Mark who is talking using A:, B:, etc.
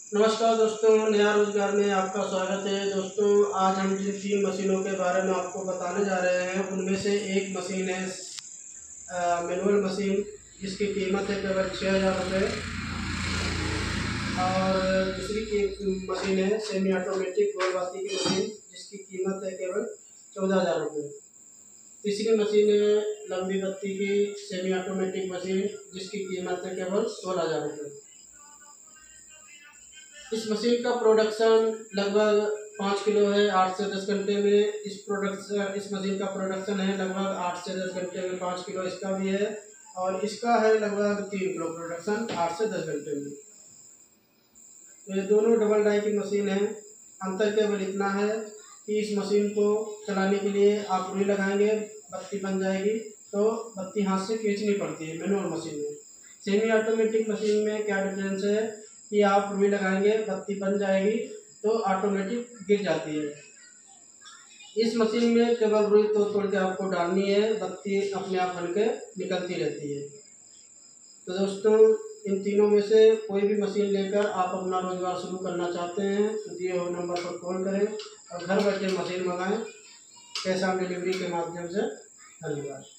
A: नमस्कार दोस्तों, नया रोजगार में आपका स्वागत है। दोस्तों, आज हम जिन 3 मशीनों के बारे में आपको बताने जा रहे हैं उनमें से एक मशीन है मैनुअल मशीन, जिसकी कीमत है केवल 6,000 रुपये। और दूसरी की मशीन है सेमी ऑटोमेटिक गोल बाती की मशीन, जिसकी कीमत है केवल 14,000 रुपये। तीसरी मशीन है लंबी बत्ती की सेमी ऑटोमेटिक मशीन, जिसकी कीमत है केवल 16,000 रुपये। इस मशीन का प्रोडक्शन लगभग 5 किलो है 8 से 10 घंटे में। इस मशीन का प्रोडक्शन है लगभग 8 से 10 घंटे में, 5 किलो इसका भी है। और इसका है लगभग 3 किलो प्रोडक्शन 8 से 10 घंटे में। ये दोनों डबल डाई की मशीन है। अंतर केवल इतना है कि इस मशीन को चलाने के लिए आप रुई लगाएंगे, बत्ती बन जाएगी, तो बत्ती हाथ से खींचनी पड़ती है मैनुअल मशीन में। सेमी ऑटोमेटिक मशीन में क्या डिफरेंस है कि आप रुई लगाएंगे, बत्ती बन जाएगी, तो ऑटोमेटिक गिर जाती है। इस मशीन में केवल रुई तोड़ के आपको डालनी है, बत्ती अपने आप बन के निकलती रहती है। तो दोस्तों, इन तीनों में से कोई भी मशीन लेकर आप अपना रोजगार शुरू करना चाहते हैं तो दिए हुए नंबर पर कॉल करें और घर बैठे मशीन मंगाएं कैश ऑन डिलीवरी के माध्यम से। धन्यवाद।